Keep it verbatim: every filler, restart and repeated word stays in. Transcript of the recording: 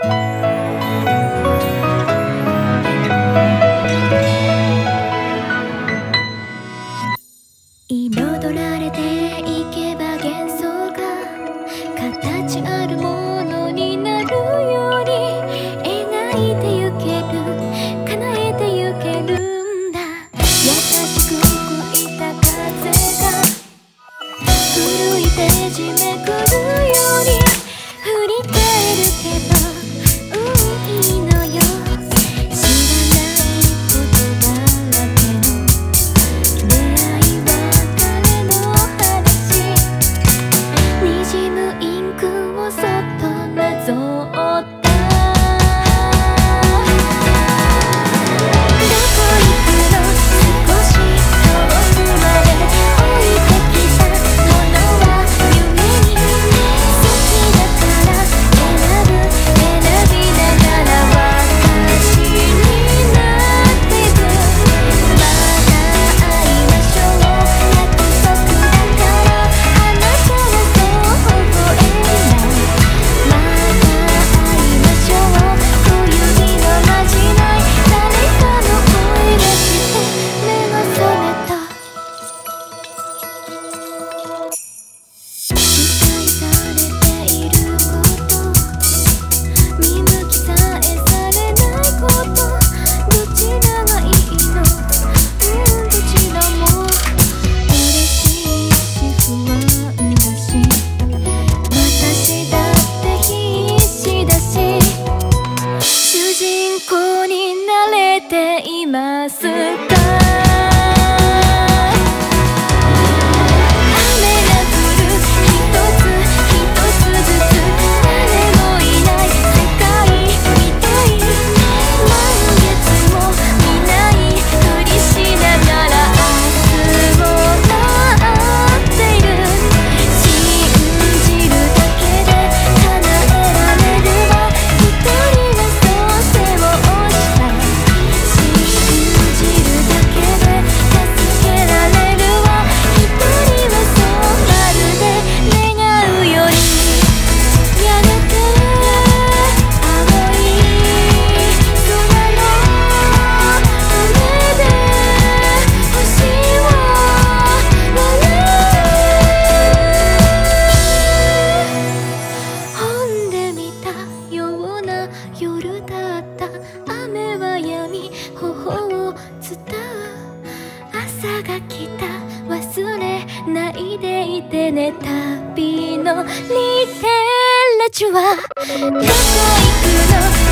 彩られていけば幻想が形あるものになるように描いてゆける叶えてゆけるんだ。優しく吹いた風が震いてじめくるように振り返るけど、うん、いいのよ。知らないことだらけの出会い別れの話、にじむインクをそっとなぞった。どこ行くの少し遠くまで置いてきたものは夢に好きだから選ぶ選びながら私になってく。また会いましょう約束だからあなたはそう覚えない。また会いましょう小指のまじない誰かの声がして目が覚めた。期待されていること見向きさえされないこと、どちらがいいの、うん、どちらも嬉しいし不安だし私だって必死だし、主人公になれていますか。雨が降る一つ一つずつ誰もいない世界みたい、満月も見ないふりしながら明日を待っている。信じるだけで叶えられるわ一人はそう背を押した。信じるだけで助けられるわ一人はそうまるで願うように。やがて青い空の上で星を笑う。本で見たような夜だった。雨は止み頬を伝う。朝が来た忘れないでいてね。旅のリテラチュアどこ行くの